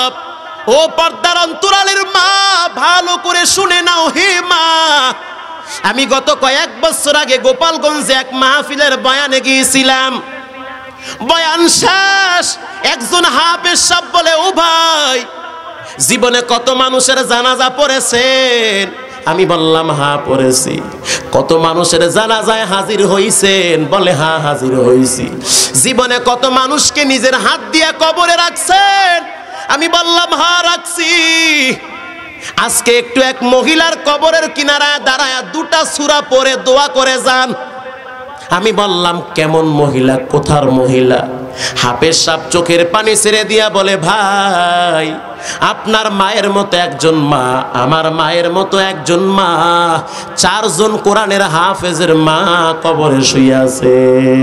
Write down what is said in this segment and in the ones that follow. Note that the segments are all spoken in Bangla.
ও পর্দার অন্তরালের মা, ভালো করে শুনে নাও হে মা। আমি গত কয়েক বছর আগে গোপালগঞ্জে এক মাহফিলের বয়ানে গিয়েছিলাম। বয়ান শেষ, একজন হাফেজ সাহেব বলে, ও ভাই, জীবনে কত মানুষের জানাজা পড়েছেন? আমি বললাম, হ্যাঁ পড়েছি। কত মানুষের জানাজায় হাজির হইছেন? বলে, হ্যাঁ হাজির হইছি। জীবনে কত মানুষকে নিজের হাত দিয়ে কবরে রাখছেন? আমি বললাম, হ্যাঁ রাখছি। আজকে একটু এক মহিলার কবরের কিনারায় দাঁড়ায় দুটা সূরা পড়ে দোয়া করে যান। আমি বললাম, কেমন মহিলা, কোথার মহিলা? হাফেজ সাহেব চোখের পানি ছেড়ে দিয়া বলে, ভাই, আপনার মায়ের মতো একজন মা, আমার মায়ের মতো একজন মা, 4 জন কোরআনের হাফেজের মা কবরে শুয়ে আছে।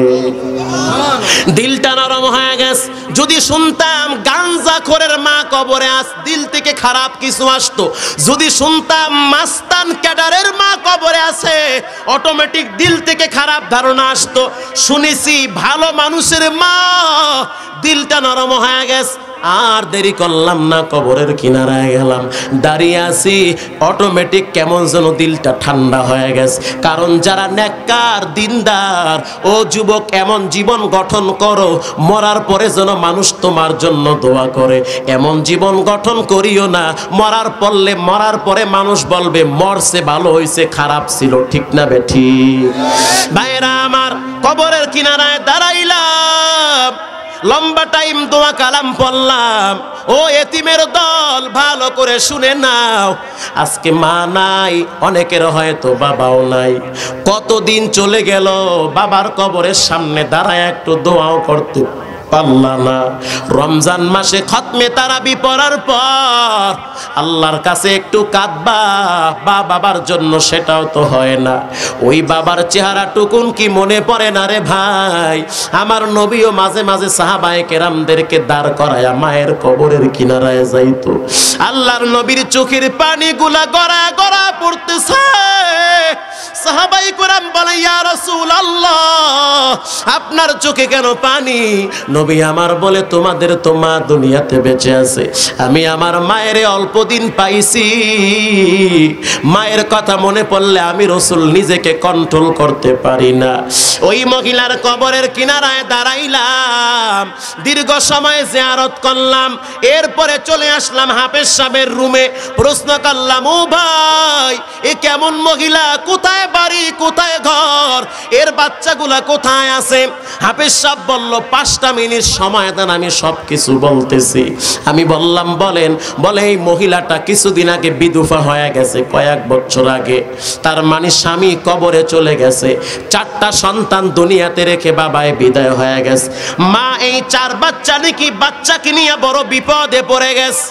দিলটা নরম হয়ে গেছে। যদি শুনতাম গাঞ্জাখোরের মা কবরে আস, দিল থেকে খারাপ কিছু আসতো। যদি শুনতাম মাস্তান ক্যাডারের মা কবরে আছে, অটোমেটিক দিল থেকে খারাপ ধারণা আসতো। শুনেছি ভালো মানুষের মা, দিলটা নরম হয়ে গেছে। আর দেরি করলাম না, কবরের কিনারায় গেলাম, দাঁড়িয়ে আছি। অটোমেটিক কেমন যেন দিলটা ঠান্ডা হয়ে গেছে। কারণ যারা নেককার দিনদার, ও যুবক, এমন জীবন গঠন করো, মরার পরে যেন মানুষ তোমার জন্য দোয়া করে। এমন জীবন গঠন করিও না, মরার পরে মানুষ বলবে মরছে ভালো হয়েছে, খারাপ ছিল। ঠিক না বেঠি? ভাইরা আমার, কবরের কিনারায় দাঁড়াইলাম, লম্বা টাইম দোয়া কালাম পড়লাম। ও এতিমের দল, ভালো করে শুনে নাও। আজকে মা নাই, অনেকের হয়তো বাবাও নাই। কতদিন চলে গেল, বাবার কবরের সামনে দাঁড়ায় একটু দোয়াও করতে পারলা না। রমজান মাসে খতমে তারাবি পড়ার পর আল্লাহর কাছে একটু কাঁদবা বাবার জন্য, সেটাও তো হয় না। ওই বাবার চেহারা টুকুন কি মনে পড়ে না রে ভাই? আমার নবীও মাঝে মাঝে সাহাবায়ে কেরামদেরকে দাঁড় করায়া মায়ের কবরের কিনারায় যাইতো। আল্লাহর নবীর চোখের পানিগুলা গড়া গড়া পড়তেছে। সাহাবায়ে কেরাম বলে, ইয়া রাসূলুল্লাহ, আপনার চোখে কেন পানি? নবী আমার বলে, তোমাদের তো মা দুনিয়াতে বেঁচে আছে, আমি আমার মায়ের অল্প দিন পাইছি। মায়ের কথা মনে পড়লে আমি রাসূল নিজেকে কন্ট্রোল করতে পারি না। ওই মহিলার কবরের কিনারায় দাঁড়াইলাম, দীর্ঘ সময় জিয়ারত করলাম। এরপরে চলে আসলাম হাফেজ সাহেবের রুমে। প্রশ্ন করলাম, ও ভাই, এ কেমন মহিলা? কোথায় বাড়ি, কোথায় ঘর, এর বাচ্চাগুলা কোথায় আছে? হাফেজ সাহেব বলল, 5টা মিনিট সময় দেন, আমি সব কিছু বলতেছি। আমি বললাম, বলেন। বলে, এই মহিলাটা কিছুদিন আগে বিধবা হয়ে গেছে, কয়েক বছর আগে। তার মানে স্বামী কবরে চলে গেছে, 4টা সন্তান দুনিয়াতে রেখে বাবায় বিদায় হয়ে গেছে। মা এই 4 বাচ্চা নাকি বাচ্চাকে নিয়ে বড় বিপদে পড়ে গেছে।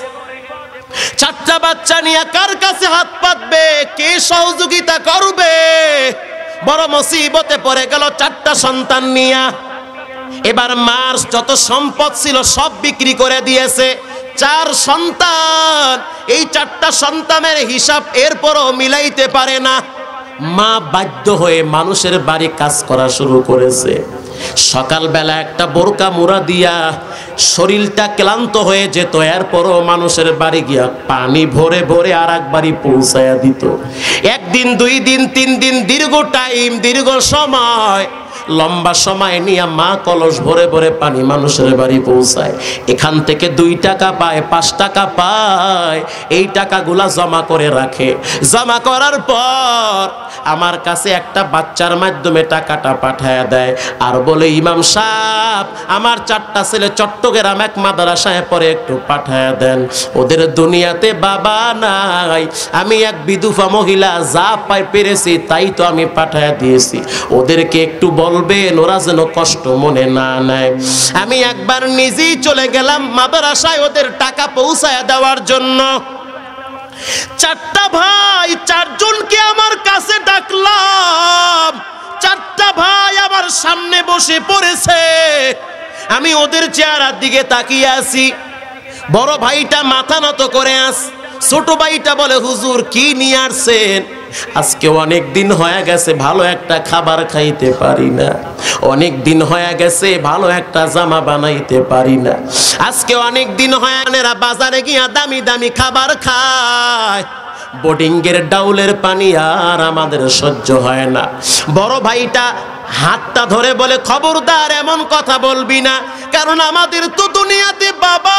4টা বাচ্চা নিয়ে কার কাছে হাত পাতবে? কে সহযোগিতা করবে? বড় মুসিবতে পড়ে গেল 4টা সন্তান নিয়ে। এবার মার যত সম্পদ ছিল সব বিক্রি করে দিয়েছে। 4 সন্তান, এই 4টা সন্তানের হিসাব এরপরও মিলাইতে পারে না। মা বাধ্য হয়ে মানুষের বাড়ি কাজ করা শুরু করেছে। সকালবেলা একটা বোরকা মুড়া দিয়া শরীরটা ক্লান্ত হয়ে যেত, এরপরও মানুষের বাড়ি গিয়া পানি ভরে ভরে আর এক বাড়ি পৌঁছায়া দিত। 1 দিন, 2 দিন, 3 দিন, দীর্ঘ টাইম, দীর্ঘ সময়, লম্বা সময় নিয়ে মা কলস ভরে ভরে পানি মানুষের বাড়ি পৌঁছায়। এখান থেকে 2 টাকা পায়, 5 টাকা পায়। এই টাকাগুলা জমা করে রাখে। জমা করার পর আমার কাছে একটা বাচ্চার মাধ্যমে টাকাটা পাঠায় দেয় আর বলে, ইমাম সাহেব, আমার 4টা ছেলে চট্টগ্রাম এক মাদ্রাসায় পড়ে, একটু পাঠায় দেন। ওদের দুনিয়াতে বাবা নাই, আমি এক বিধবা মহিলা, যা পাই পেরেছি তাই তো আমি পাঠায় দিয়েছি। ওদেরকে একটু বলবেন, ওরা যেন কষ্ট মনে না নেয়। আমি একবার নিজেই চলে গেলাম মাদ্রাসায় ওদের টাকা পৌঁছায় দেওয়ার জন্য। 4টা ভাই, 4 জনকে আমার কাছে ডাকলাম। 4টা ভাই আমার সামনে বসে পড়েছে। আমি ওদের চেহারার দিকে তাকিয়ে আছি। বড় ভাইটা মাথা নত করে আস, ছোট ভাইটা বলে, হুজুর কি নিয়ে আসছেন? আজকে অনেক দিন হয়ে গেছে ভালো একটা খাবার খাইতে পারি না, অনেক দিন হয়ে গেছে ভালো একটা জামা বানাইতে পারি না, আজকে অনেক দিন হয়ে এরা বাজারে গিয়া দামি দামি খাবার খায়, বোর্ডিংয়ের ডাউলের পানি আর আমাদের সহ্য হয় না। বড় ভাইটা হাতটা ধরে বলে, খবরদার এমন কথা বলবি না, কারণ আমাদের তো দুনিয়াতে বাবা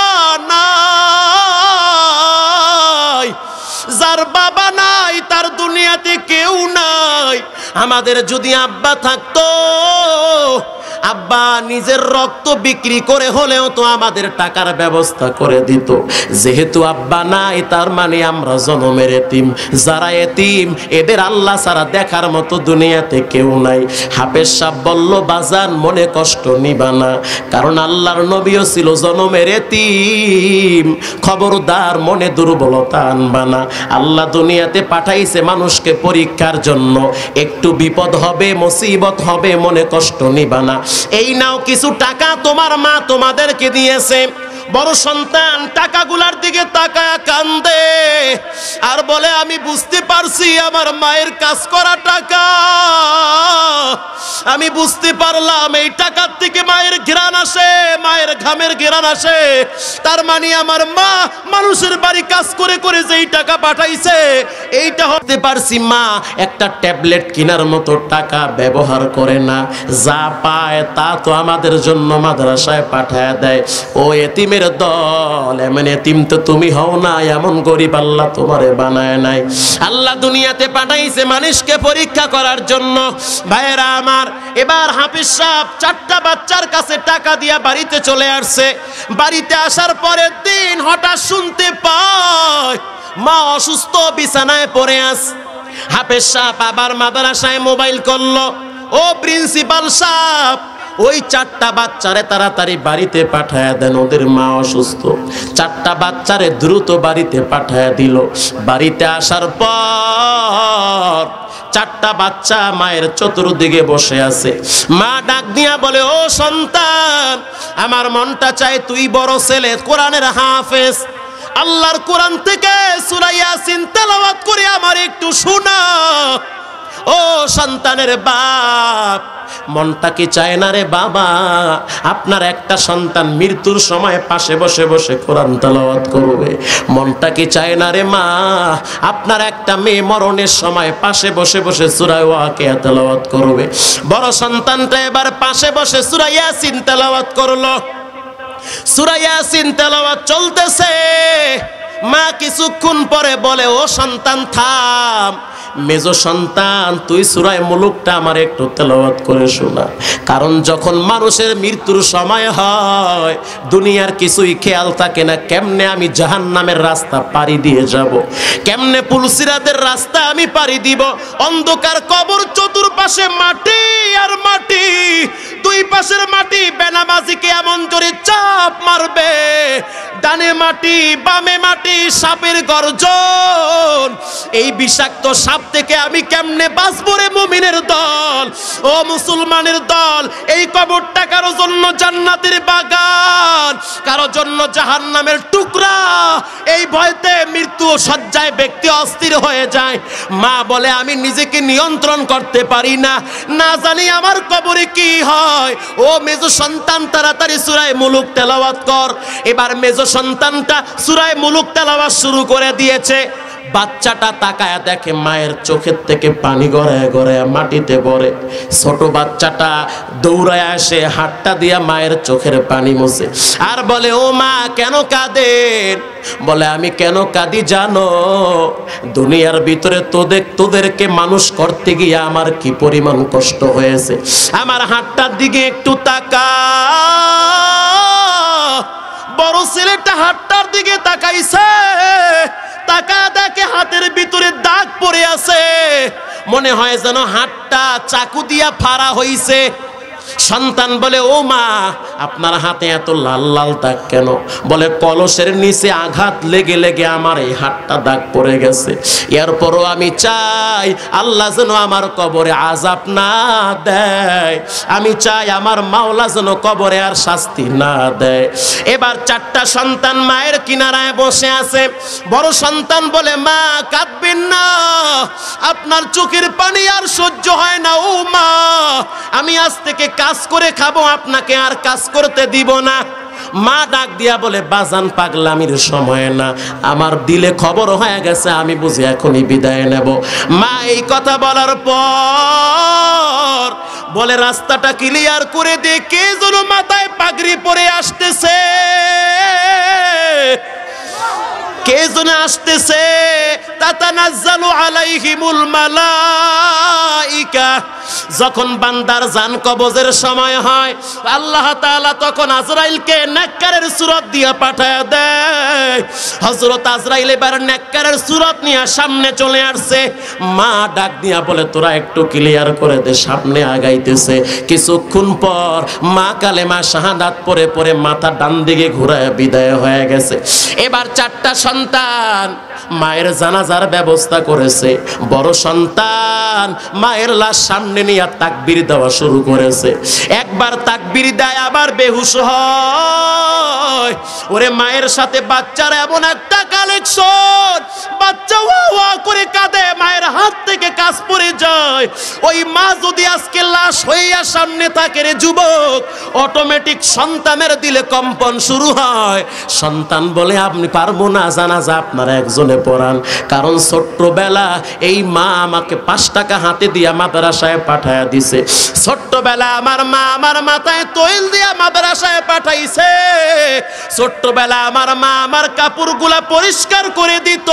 নাই, যার বাবা নাই তার দুনিয়াতে কেউ নাই। আমাদের যদি আব্বা থাকতো, আব্বা নিজের রক্ত বিক্রি করে হলেও তো আমাদের টাকার ব্যবস্থা করে দিত। যেহেতু আব্বা নাই, তার মানে আমরা জনমের এতিম। যারা এতিম এদের আল্লাহ ছাড়া দেখার মতো দুনিয়াতে কেউ নাই। হাফেজ সাহেব বলল, বাজান মনে কষ্ট নিবা না, কারণ আল্লাহর নবীও ছিল জনমের এতিম। খবরদার মনে দুর্বলতা আনবা না। আল্লাহ দুনিয়াতে পাঠাইছে মানুষকে পরীক্ষার জন্য। একটু বিপদ হবে, মুসিবত হবে, মনে কষ্ট নিবা না। এই নাও কিছু টাকা, তোমার মা তোমাদেরকে দিয়েছে। বড় সন্তান টাকাগুলার দিকে তাকায় কান্দে আর বলে, আমি বুঝতে পারছি আমার মায়ের কাজ করা টাকা, আমি বুঝতে পারলাম এই টাকার থেকে মায়ের ঘ্রাণ আসে, মায়ের ঘামের ঘ্রাণ আসে। তার মানে আমার মা মানুষের বাড়ি কাজ করে করে যেই টাকা পাঠাইছে, এইটা হতে পারছি মা একটা ট্যাবলেট কেনার মতো টাকা ব্যবহার করে না, যা পায় তা তো আমাদের জন্য মাদ্রাসায় পাঠায় দেয়। ও এতিমের দল, এমন এতিম তো তুমি হও না, এমন গরিব আল্লাহ তোমারে বানায় নাই। আল্লাহ দুনিয়াতে পাঠাইছে মানুষকে পরীক্ষা করার জন্য। ভাইয়েরা আমার, এবার হাফিজ সাহেব 4টা বাচ্চার কাছে টাকা দিয়া বাড়িতে চলে আসছে। বাড়িতে আসার পরের দিন হঠাৎ শুনতে পায় মা অসুস্থ, বিছানায় পড়ে আছে। হাফিজ সাহেব আবার মাদ্রাসায় মোবাইল করলো, ও প্রিন্সিপাল সাহেব ওই 4টা বাচ্চারে তাড়াতাড়ি বাড়িতে পাঠায় দেন, ওদের মা অসুস্থ। 4টা বাচ্চারে দ্রুত বাড়িতে পাঠায় দিল। বাড়িতে আসার পর 4টা বাচ্চা মায়ের চতুর্দিকে বসে আছে। মা ডাক দিয়া বলে, ও সন্তান, আমার মনটা চায় তুই বড় ছেলে, কোরআনের হাফেজ, আল্লাহর কোরআন থেকে সূরা ইয়াসিন তেলাওয়াত করে আমার একটু শোনা। ও সন্তানের বাপ, মনটা কি চায় না রে বাবা আপনার একটা সন্তান মৃত্যুর সময় পাশে বসে বসে কোরআন তেলাওয়াত করবে? মনটা কি চায় না রে মা আপনার একটা মেয়ে মরণের সময় পাশে বসে বসে সূরা ওয়াকিয়া তেলাওয়াত করবে? বড় সন্তানটা এবার পাশে বসে সূরা ইয়াসিন তেলাওয়াত করলো। সূরা ইয়াসিন তেলাওয়াত চলতেছে। মা কিছুক্ষণ পরে বলে, ও সন্তান থাম, মেজো সন্তান তুই সূরা মুলুকটা আমার একটু তেলাওয়াত করে শোনা। কারণ যখন মানুষের মৃত্যুর সময় হয় দুনিয়ার কিছুই খেয়াল থাকে না, কেমনে আমি জাহান্নামের রাস্তা পাড়ি দিয়ে যাব, কেমনে পুলসিরাতের রাস্তা আমি পাড়ি দিব। অন্ধকার কবর, চতুর্পাশে মাটি আর মাটি, দুই পাশের মাটি বেনামাজিকে এমন জোরে চাপ মারবে, ডানে মাটি বামে মাটি, সাপের গর্জন। এই বিষাক্ত সাপ থেকে আমি কেমনে বাঁচবো রে মুমিনের দল, ও মুসলমানের দল? এই কবরটা কারো জন্য জান্নাতের বাগান, কারো জন্য জাহান্নামের টুকরা। এই ভয়তে মৃত্যু শয্যায় ব্যক্তি অস্থির হয়ে যায়। মা বলে, আমি নিজেকে নিয়ন্ত্রণ করতে পারি না, না জানি আমার কবরে কি হয়। ও মেজো সন্তান তাড়াতাড়ি সূরা মুলুক তেলাওয়াত কর। এবার মেজো সন্তানটা সূরা মুলুক তেলাওয়াত শুরু করে দিয়েছে। বাচ্চাটা তাকায়া দেখে মায়ের চোখের থেকে পানি গড়ায় গড়ায় মাটিতে পড়ে। ছোট বাচ্চাটা দৌড়ায় আসে, হাতটা দিয়া মায়ের চোখের পানি মুছে আর বলে, ও মা কেন কাঁদেন? বলে, আমি কেন কাঁদি জানো? দুনিয়ার ভিতরে তোদেরকে মানুষ করতে গিয়ে আমার কি পরিমাণ কষ্ট হয়েছে। আমার হাতটার দিকে একটু তাকা। বড় ছেলেটা হাতটার দিকে তাকাইছে, তাকা দেখে হাতের ভিতরে দাগ পড়ে আছে, মনে হয় যেন হাতটা চাকু দিয়া ফাড়া হইছে। সন্তান বলে, ও মা আপনার হাতে এত লাল লাল দাগ কেন? বলে কলসের নিচে আঘাত লেগে লেগে আমার এই হাতটা দাগ পড়ে গেছে। এরপরও আমি চাই আল্লাহ যেন আমার কবরে আযাব না দেয়, আমি চাই আমার মাওলা যেন কবরে আর শাস্তি না দেয়। এবার 4টা সন্তান মায়ের কিনারায় বসে আছে। বড় সন্তান বলে, মা কাঁদবেন না, আপনার চোখের পানি আর সহ্য হয় না। ও মা, আমি আজ থেকে কাজ করে খাবো, আপনাকে আর কাজ করতে দিব না। মা ডাক দিয়া বলে, বাজান পাগলামির সময় না, আমার দিলে খবর হয়ে গেছে, আমি বুঝি এখনই বিদায় নেব। মা এই কথা বলার পর বলে, রাস্তাটা ক্লিয়ার করে দে, কে যেন মাথায় পাগড়ি পরে আসতেছে, কে যেন আসতেছে। তাতানাজ্জালু আলাইহিমুল মালাইকা। যখন বান্দার জান কবজের সময় হয়, আল্লাহ তাআলা তখন আজরাইলকে নেককারের সূরত দিয়ে পাঠায় দেয়। হযরত আজরাইল এবার নেককারের সূরত নিয়ে সামনে চলে আসছে। মা ডাক দিয়া বলে, তোরা একটু ক্লিয়ার করে দে, সামনে আগাইতেছে। কিছুক্ষণ পর মা কালেমা শাহাদাত পড়ে পড়ে মাথা ডান দিকে ঘুরায় বিদায় হয়ে গেছে। এবার 4টা সন্তান মায়ের জানাজার ব্যবস্থা করেছে। বড় সন্তান মায়ের লাশ সামনে নিয়ে তাকবীর দেওয়া শুরু করেছে। একবার তাকবীর দেয়, আবার বেহুশ হয়। ওরে মায়ের সাথে বাচ্চার এমন একটা কালেকশন, বাচ্চা ওয়া ওয়া করে কাঁদে, মায়ের হাত থেকে কাজ পড়ে যায়। ওই মা যদি আজকে লাশ হইয়া সামনে থাকে রে যুবক, অটোমেটিক সন্তানের দিলে কম্পন শুরু হয়। সন্তান বলে, আপনি পারবো না, জানাজা আপনারা একজনে পড়ান। কারণ ছোট্টবেলা এই মা আমাকে 5 টাকা হাতে দিয়া মাদ্রাসায় পাঠায়া দিছে। ছোট্টবেলা আমার মা আমার মাথায় তৈল দিয়া মাদ্রাসায় পাঠাইছে। ছোট্টবেলা আমার মা আমার কাপড়গুলা পরিষ্কার করে দিত।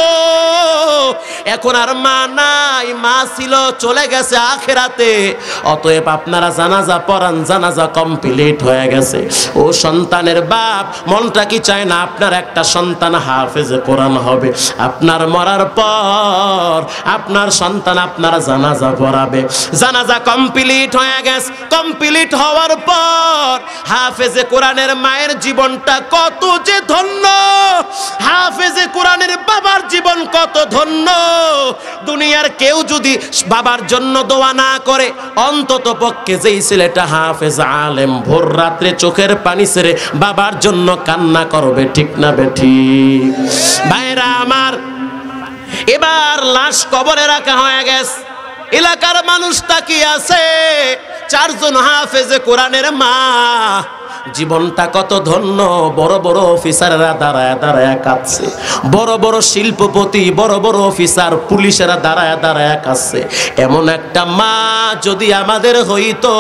এখন আর মা নাই, মা ছিল চলে গেছে আখিরাতে। অতএব আপনারা জানাজা পড়ান, জানাজা কমপ্লিট হয়ে গেছে। ও সন্তানের বাপ, মনটা কি চায় না আপনার একটা সন্তান হাফেজে কোরআন হবে? আপনার মরার পর আপনার সন্তান আপনার জানাজা পড়াবে। জানাজা কমপ্লিট হয়ে গেছে। কমপ্লিট হওয়ার পর হাফেজে কোরআনের মায়ের জীবনটা কত যে ধন্য, হাফেজে কোরআনের বাবার জীবন কত ধন্য। দুনিয়ার কেউ যদি বাবার জন্য দোয়া না করে, অন্তত পক্ষে যেই ছেলেটা হাফেজ আলেম ভোর রাত্রে চোখের পানি ছেড়ে বাবার জন্য কান্না করবে, ঠিক না বেঠিক? ভাইরা আমার, এবার লাশ কবরে রাখা হয়ে গেছে। এলাকার মানুষ তাকিয়ে আছে। 4 জন হাফেজে কোরআনের মা, জীবনটা কত ধন্য। বড় বড় অফিসাররা দাঁড়ায় দাঁড়ায় কাঁদছে, বড় বড় শিল্পপতি, বড় বড় অফিসার, পুলিশেরা দাঁড়ায় দাঁড়ায় কাঁদছে। এমন একটা মা যদি আমাদের হইতো,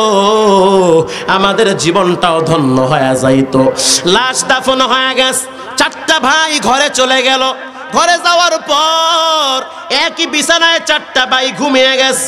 আমাদের জীবনটাও ধন্য হয়ে যাইতো। লাশ দাফন হয়ে গেছে। 4টা ভাই ঘরে চলে গেল। ঘরে যাওয়ার পর একই বিছানায় 4টা ভাই ঘুমিয়ে গেছে।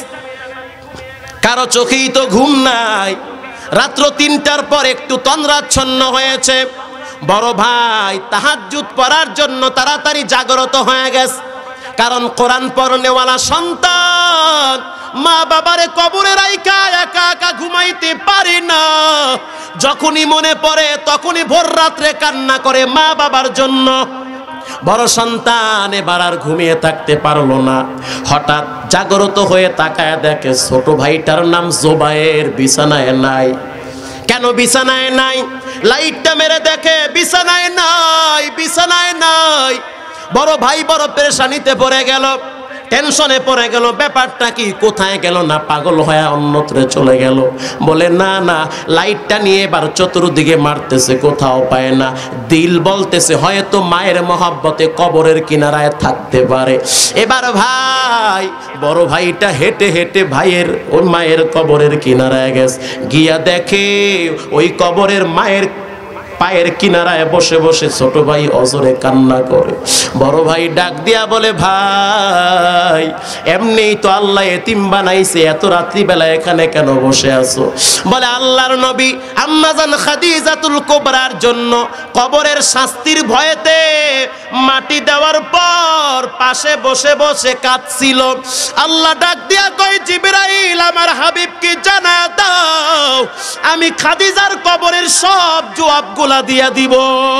কারো চোখেই তো ঘুম নাই। রাত্র 3টার পর একটু তন্দ্রাচ্ছন্ন হয়েছে। বড় ভাই তাহাজ্জুদ পড়ার জন্য তাড়াতাড়ি জাগ্রত হয়ে গেছে। কারণ কোরআন পড়নেওয়ালা সন্তান মা বাবারে কবরে রাইখা একা একা ঘুমাইতে পারে না। যখনই মনে পড়ে তখনই ভোর রাত্রে কান্না করে মা বাবার জন্য। বড় সন্তান এবার আর ঘুমিয়ে থাকতে পারলো না। হঠাৎ জাগ্রত হয়ে তাকায় দেখে ছোট ভাইটার নাম জোবায়ের বিছানায় নাই। কেন বিছানায় নাই? লাইটটা মেরে দেখে বিছানায় নাই, বিছানায় নাই। বড় ভাই বড় পেরেশানিতে পড়ে গেল, টেনশনে পড়ে গেল। ব্যাপারটা কি, কোথায় গেল? না পাগল হয়ে অন্যত্রে চলে গেল। বলে না না, লাইটটা নিয়ে এবার চতুর্দিকে মারতেছে, কোথাও পায় না। দিল বলতেছে হয়তো মায়ের মহব্বতে কবরের কিনারায় থাকতে পারে। এবার ভাই বড় ভাইটা হেঁটে হেঁটে ভাইয়ের ওই মায়ের কবরের কিনারায় গেছে। গিয়া দেখে ওই কবরের মায়ের পায়ের কিনারায় বসে বসে ছোট ভাই অজরে কান্না করে। বড় ভাই ডাক দিয়া বলে, ভাই এমনিই তো আল্লাহ এতিম বানাইছে, এত রাত্রি বেলা এখানে কেন বসে আছো? বলে, আল্লাহর নবী আম্মাজান খাদিজাতুল কুবরার জন্য কবরের শাস্তির ভয়েতে মাটি দেওয়ার পর পাশে বসে বসে কাঁদছিল। আল্লাহ ডাক দিয়া কয়, জিবরাইল আমার হাবিবকে জানায়া দাও আমি খাদিজার কবরের সব জবাবগুলা দিয়া দিব।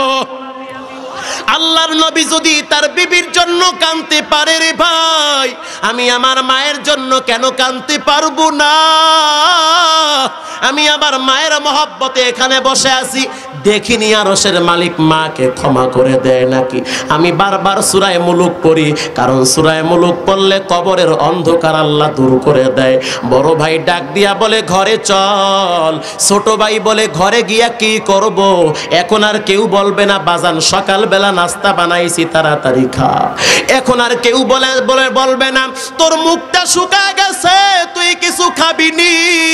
আল্লাহর নবী যদি তার বিবির জন্য কাঁদতে পারে রে ভাই, আমি আমার মায়ের জন্য কেন কাঁদতে পারবো না? আমি আমার মায়ের মহব্বতে এখানে বসে আছি, দেখিনি আরশের মালিক মাকে ক্ষমা করে দেয় নাকি। আমি বারবার সূরা মুলুক পড়ি, কারণ সূরা মুলুক পড়লে কবরের অন্ধকার আল্লাহ দূর করে দেয়। বড় ভাই ডাক দিয়া বলে, ঘরে চল। ছোট ভাই বলে, ঘরে গিয়া কি করব? এখন আর কেউ বলবে না বাজান সকালবেলা নাস্তা বানাইছি তাড়াতাড়ি খা। এখন আর কেউ বলবে না তোর মুখটা শুকা গেছে তুই কিছু খাবিনি।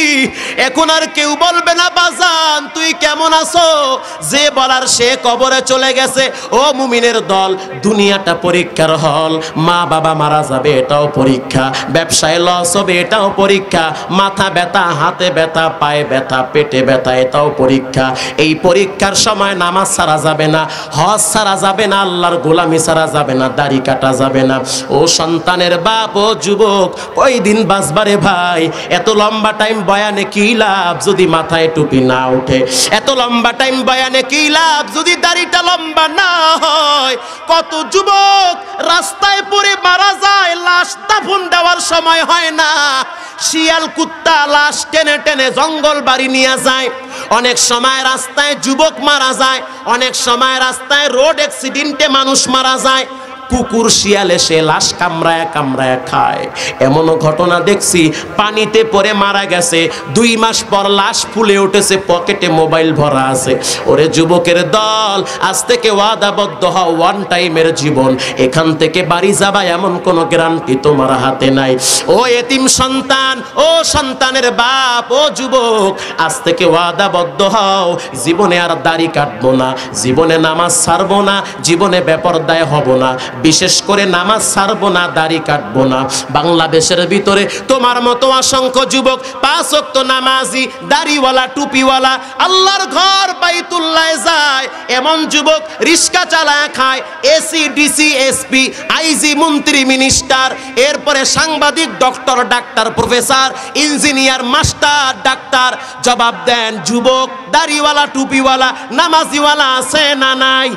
এখন আর কেউ বলবে না বাজান তুই কেমন আছো। যে বলার সে কবরে চলে গেছে। ও মুমিনের দল, দুনিয়াটা পরীক্ষার হল। মা বাবা মারা যাবে, এটাও পরীক্ষা। ব্যবসায় লস হবে, এটাও পরীক্ষা। মাথা ব্যথা, হাতে ব্যথা, পায়ে ব্যথা, পেটে ব্যথা, এটাও পরীক্ষা। এই পরীক্ষার সময় নামাজ ছাড়া যাবে না, হজ ছাড়া যাবে না, আল্লাহর গোলামি ছাড়া যাবে না, দাড়ি কাটা যাবে না। ও সন্তানের বাপ, ও যুবক, কয়দিন বাঁচবারে ভাই? এত লম্বা টাইম বয়ানে কি লাভ যদি মাথায় টুপি না উঠে? এত লম্বা টাইম বয়ানে কি লাভ যদি দাড়িটা লম্বা না হয়? কত যুবক রাস্তায় পড়ে মারা যায়, লাশ দাফন দেওয়ার সময় হয় না। শিয়াল কুত্তা লাশ টেনে টেনে জঙ্গল বাড়ি নিয়ে যায়। অনেক সময় রাস্তায় যুবক মারা যায়, অনেক সময় রাস্তায় রোড অ্যাক্সিডেন্টে মানুষ মারা যায়। কুকুর শিয়াল এসে লাশ কামড়ায় কামড়ায় খায়। এমনও ঘটনা দেখছি, পানিতে পড়ে মারা গেছে, 2 মাস পর লাশ ফুলে উঠেছে, পকেটে মোবাইল ভরা আছে। ওরে যুবকের দল, আজ থেকে ওয়াদাবদ্ধ হও, ওয়ান টাইমের জীবন। এখান থেকে বাড়ি যাবা এমন কোনো গ্যারান্টি তোমার হাতে নাই। ও এতিম সন্তান, ও সন্তানের বাপ, ও যুবক, আজ থেকে ওয়াদাবদ্ধ হও, জীবনে আর দাড়ি কাটবো না, জীবনে নামাজ ছাড়বো না, জীবনে বেপরদায় হব না, বিশেষ করে নামাজ ছাড়বো না, দাড়ি কাটবো না। বাংলাদেশের ভিতরে তোমার মতো অসংখ্য যুবক 5 ওয়াক্ত নামাজি, দাড়িওয়ালা, টুপিওয়ালা, আল্লাহর ঘর বাইতুল্লাহ যায়। এমন যুবক রিক্সা চালায় খায়, এসি, ডিসি, এসপি, আইজি, মন্ত্রী, মিনিস্টার, এরপরে সাংবাদিক, ডক্টর, ডাক্তার, প্রফেসর, ইঞ্জিনিয়ার, মাস্টার, ডাক্তার। জবাব দেন যুবক, দাড়িওয়ালা, টুপিওয়ালা, নামাজিওয়ালা আছে না নাই?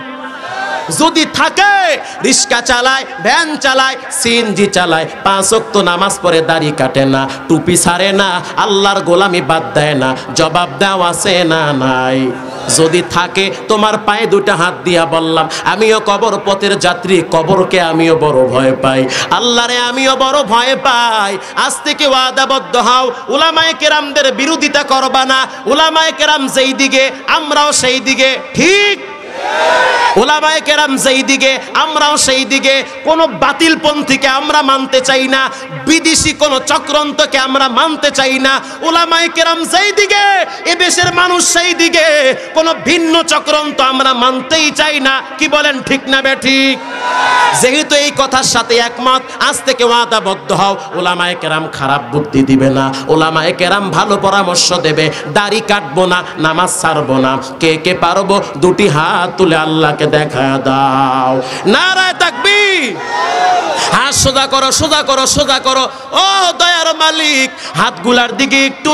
যদি থাকে, রিক্সা চালায়, ভ্যান চালায়, সিএনজি চালায়, 5 ওয়াক্ত নামাজ পড়ে, দাড়ি কাটে না, টুপি ছাড়ে না, আল্লাহর গোলামি বাদ দেয় না। জবাব দাও আছে না নাই? যদি থাকে, তোমার পায়ে 2টা হাত দিয়া বললাম, আমিও কবর পথের যাত্রী, কবরকে আমিও বড় ভয় পাই, আল্লাহরে আমিও বড় ভয় পাই। আজ থেকে ওয়াদাবদ্ধ হও, উলামায়ে কেরামদের বিরোধিতা করবা না। উলামায়ে কেরাম যেই দিকে, আমরাও সেই দিকে, ঠিক? উলামায়ে কেরাম যেই দিকে, আমরাও সেই দিকে। কোনো বাতিল পন্থীকে আমরা মানতে চাই না, বিদেশি কোনো চক্রান্তকে আমরা মানতে চাই না। উলামায়ে কেরাম যেই দিকে, এ দেশের মানুষ সেই দিকে। কোনো ভিন্ন চক্রান্ত আমরা মানতেই চাই না। কি বলেন, ঠিক না বেঠিক? যেহেতু এই কথার সাথে একমত, আজ থেকে ওয়াদাবদ্ধ হও, উলামায়ে কেরাম খারাপ বুদ্ধি দিবে না, উলামায়ে কেরাম ভালো পরামর্শ দেবে। দাড়ি কাটবো না, নামাজ ছাড়বো না। কে কে পারবো 2টি হাত তুলে আল্লাহকে দেখা দাও। নারায়ে তাকবীর। হাত সোজা করো, সোজা করো, সোজা করো। ও দয়ার মালিক, হাতগুলার দিকে একটু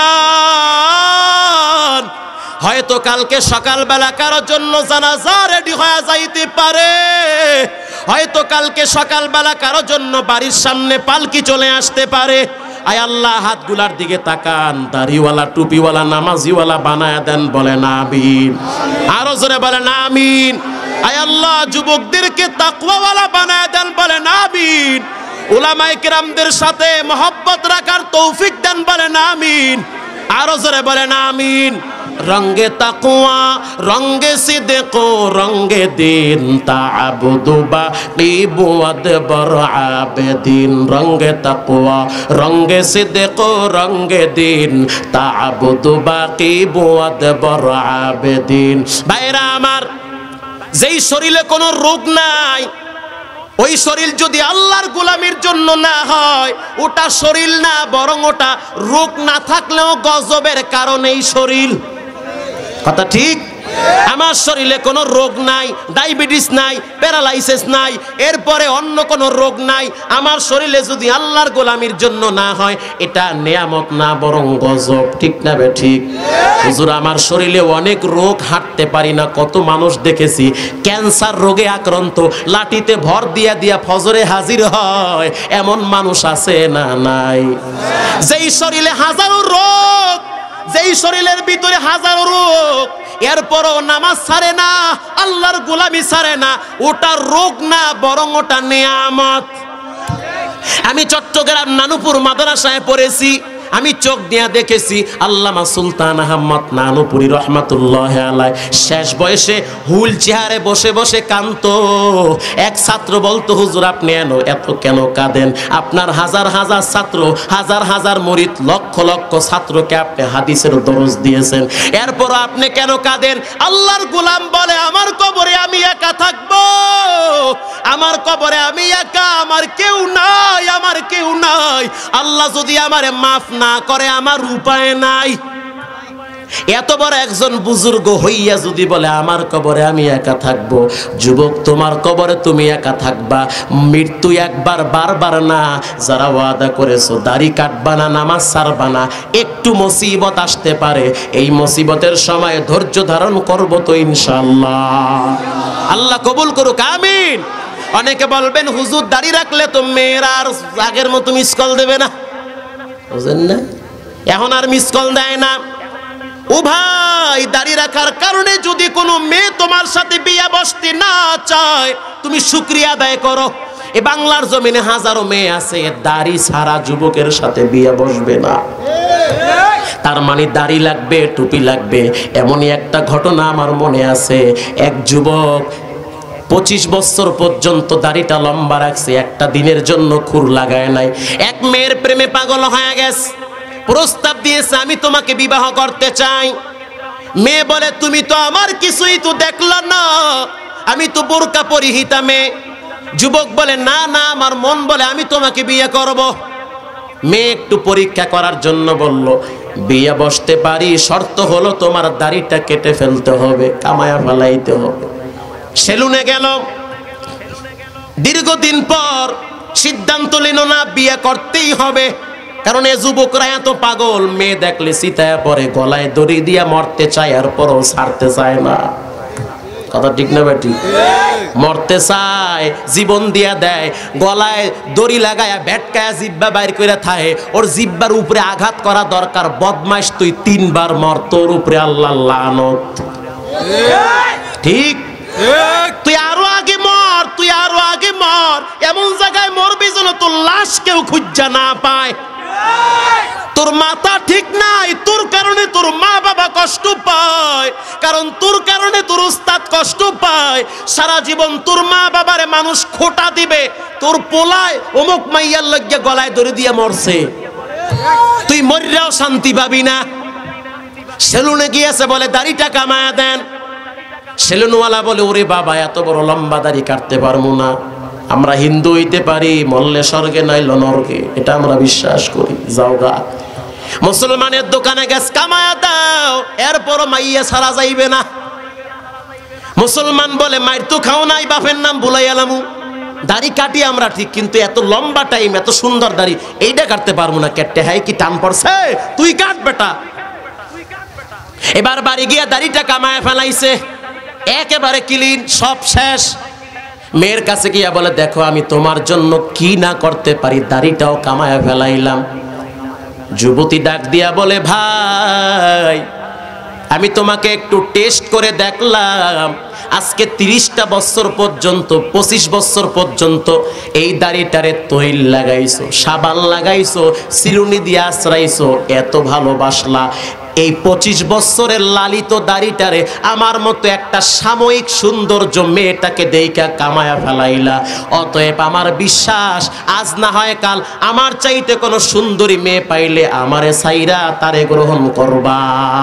তাকান। হয়তো কালকে সকালবেলা কারোর জন্য জানাজা রেডি হয়ে যাইতে পারে। হয়তো কালকে সকালবেলা কারোর জন্য বাড়ির সামনে পালকি চলে আসতে পারে। আয় আল্লাহ, হাতগুলার দিকে তাকান, দাড়িওয়ালা, টুপিওয়ালা, নামাজিওয়ালা বানায়া দেন। বলেন আমিন। আরো জোরে বলেন আমিন। আয় আল্লাহ, যুবকদেরকে তাকওয়াওয়ালা বানায়া দেন। বলেন আমিন। উলামায়ে কেরামদের সাথে মহব্বত রাখার তৌফিক দেন। বলেন আমিন। আরো জোরে বলেন আমিন। রঙ্গে তাকওয়া রঙ্গে সিদক রঙ্গে দিন তা'বুদু বাকিবু আদবর আবেদিন রঙ্গে তাকওয়া রঙ্গে সিদক রঙ্গে দিন তা'বুদু বাকিবু আদবর আবেদিন। ভাইরা আমার, যেই শরীরে কোনো রোগ নাই, ওই শরীর যদি আল্লাহর গোলামির জন্য না হয়, ওটা শরীর না, বরং ওটা রোগ না থাকলেও গজবের কারণে এই শরীর। কথা ঠিক? আমার শরীরে কোনো রোগ নাই, ডায়াবেটিস নাই, প্যারালাইসিস নাই, এরপরে অন্য কোনো রোগ নাই, আমার শরীরে যদি আল্লাহর গোলামির জন্য না হয়, এটা নেয়ামত না, বরং গজব। ঠিক না বে ঠিক? হুজুর, আমার শরীরে অনেক রোগ, হাঁটতে পারি না। কত মানুষ দেখেছি ক্যান্সার রোগে আক্রান্ত, লাঠিতে ভর দিয়া দিয়া ফজরে হাজির হয়, এমন মানুষ আছে না নাই? যেই শরীরে হাজারো রোগ, যেই শরীরের ভিতরে হাজারো রোগ, এরপরও নামাজ ছাড়ে না, আল্লাহর গোলামি ছাড়ে না, ওটা রোগ না, বরং ওটা নেয়ামত। আমি চট্টগ্রাম নানুপুর মাদ্রাসায় পড়েছি, আমি চোখ দিয়া দেখেছি আল্লামা সুলতান আহমদ নানুপুরি রহমাতুল্লাহ আলাইহি শেষ বয়সে হুইল চেয়ারে বসে বসে কাঁদতো। এক ছাত্র বলতো, হুজুর আপনি এত কেন কাঁদেন? আপনার হাজার হাজার ছাত্র, হাজার হাজার মুরিদ, লক্ষ লক্ষ ছাত্রকে আপনি হাদিসের দরস দিয়েছেন, এরপর আপনি কেন কাঁদেন? আল্লাহর গোলাম বলে, আমার কবরে আমি একা থাকবো, আমার কবরে আমি একা, আমার কেউ নাই, আমার কেউ নাই। আল্লাহ যদি আমারে মাফ না করে, আমার উপায় নাই। এত বড় একজন বুজুর্গ হইয়া যদি বলে আমার কবরে আমি একা থাকবো, যুবক তোমার কবরে তুমি একা থাকবা, মৃত্যু একবার, বারবার না। যারা ওয়াদা করেছো দাড়ি কাটবা না, নামাজ ছাড়বা না, একটু মুসিবত আসতে পারে, এই মুসিবতের সময় ধৈর্য ধারণ করবো তো ইনশাআল্লাহ। আল্লাহ কবুল করুক, আমিন। অনেকে বলবেন, হুজুর দাড়ি রাখলে তো মেয়েরা আর আগের মতো মিস কল দেবে না। বুঝেন না? এখন আর মিস কল দেয় না। ও ভাই, দাড়ি রাখার কারণে যদি কোনো মেয়ে তোমার সাথে বিয়ে বসতে না চায়, তুমি শুকরিয়া আদায় করো। এই বাংলার জমিনে হাজারো মেয়ে আছে দাড়ি ছাড়া যুবকের সাথে বিয়ে বসবে না। তার মানে দাড়ি লাগবে, টুপি লাগবে। এমনই একটা ঘটনা আমার মনে আছে, এক যুবক 25 বছর পর্যন্ত দাড়িটা লম্বা রাখছে, একটা দিনের জন্য খুর লাগায় নাই। এক মেয়ের প্রেমে পাগল হয়ে গেছে, প্রস্তাব দিয়েছে, আমি তোমাকে বিবাহ করতে চাই। মেয়ে বলে, তুমি তো আমার কিছুই তো দেখলা না, আমি তো বোরকা পরিহিতা মেয়ে। যুবক বলে, না না, আমার মন বলে আমি তোমাকে বিয়ে করব। মেয়ে একটু পরীক্ষা করার জন্য বলল, বিয়ে বসতে পারি, শর্ত হলো তোমার দাড়িটা কেটে ফেলতে হবে, কামায়া ফেলাইতে হবে। সেলুনে গেল, দীর্ঘদিন পর সিদ্ধান্ত নিল না, বিয়ে করতেই হবে। কারণ এ যুবকরা এত পাগল, মেয়ে দেখলে চিতায় পরে, গলায় দড়ি দিয়া মরতে চায়, আর পরও ছাড়তে চায় না। কথা ঠিক না বেটি? মরতে চায়, জীবন দিয়া দেয়, গলায় দড়ি লাগায়া ভেটকায়া জিব্বা বাইর করে থাকে। ওর জিব্বার উপরে আঘাত করা দরকার। বদমাইশ, তুই 3 বার মর, তোর উপরে আল্লাহ লানত। ঠিক? তুই আরো আগে মর, তুই আরো আগে মর, এমন জায়গায় মরবি যেন তোর লাশ কেউ খুঁজা না পায়। তোর মাথা ঠিক নাই, তোর কারণে তোর মা বাবা কষ্ট পায়, কারণ তোর কারণে তোর উস্তাদ কষ্ট পায়। সারা জীবন তোর মা বাবারে মানুষ খোটা দিবে, তোর পোলায় অমুক মাইয়ার লজ্ঞা গলায় ধরে দিয়ে মরছে, তুই মরিয়াও শান্তি পাবি না। সেলুনে গিয়েছে, বলে দাড়িটা কামায়া দেন। সেলুনওয়ালা বলে, ওরে বাবা, এত বড় লম্বা দাড়ি কাটতে পারবো না। আমরা হিন্দু হইতে পারি, মরলে স্বর্গে নাইলে নরকে, এটা আমরা বিশ্বাস করি, যাও গা। মুসলমানের দোকানে গ্যাস কামায়া দাও, এরপরও মাইয়া ছাড়া যাইবে না। মুসলমান বলে, মাইর তো খাও নাই, বাপের নাম ভুলাই এলাম। দাড়ি কাটি আমরা ঠিক, কিন্তু এত লম্বা টাইম, এত সুন্দর দাড়ি, এইটা কাটতে পারবো না। কেটে হাই কি টান পড়ছে, তুই কাট বেটা। এবার বাড়ি গিয়া দাড়িটা কামায়া ফেলাইছে, একেবারে ক্লিন, সব শেষ। মেয়ের কাছে গিয়া বলে, দেখো আমি তোমার জন্য কি না করতে পারি, দাড়িটাও কামায়া ফেলাইলাম। যুবতী ডাক দিয়া বলে, ভাই আমি তোমাকে একটু টেস্ট করে দেখলাম, আজকে 30টা বছর পর্যন্ত, 25 বছর পর্যন্ত এই দাড়িটারে তৈল লাগাইছো, সাবান লাগাইছো, চিরুনি দিয়ে আশ্রাইছো, এত ভালোবাসলা, এই 25 বছরের লালিত দাড়িটারে আমার মতো একটা সাময়িক সৌন্দর্য মেয়েটাকে দেইখা কামায়া ফেলাইলা। অতএব আমার বিশ্বাস আজ না হয় কাল আমার চাইতে কোনো সুন্দরী মেয়ে পাইলে আমারে সাইরা তারে গ্রহণ করবা।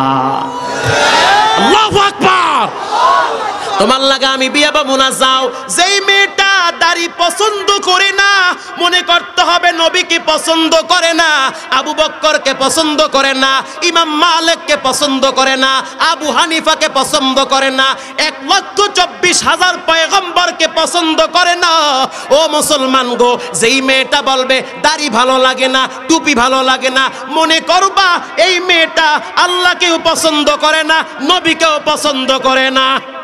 আল্লাহু আকবার। তোমার লাগা আমি বিয়া পাবো না। যাও, যেই মেয়েটা দাড়ি পছন্দ করে না, মনে করতে হবে নবীকে পছন্দ করে না, আবু বক্করকে পছন্দ করে না, ইমাম মালিককে পছন্দ করে না, আবু হানিফাকে পছন্দ করে না, 1,24,000 পয়গম্বরকে পছন্দ করে না। ও মুসলমান গো, যেই মেয়েটা বলবে দাড়ি ভালো লাগে না, টুপি ভালো লাগে না, মনে করবা এই মেয়েটা আল্লাহকেও পছন্দ করে না, নবীকেও পছন্দ করে না।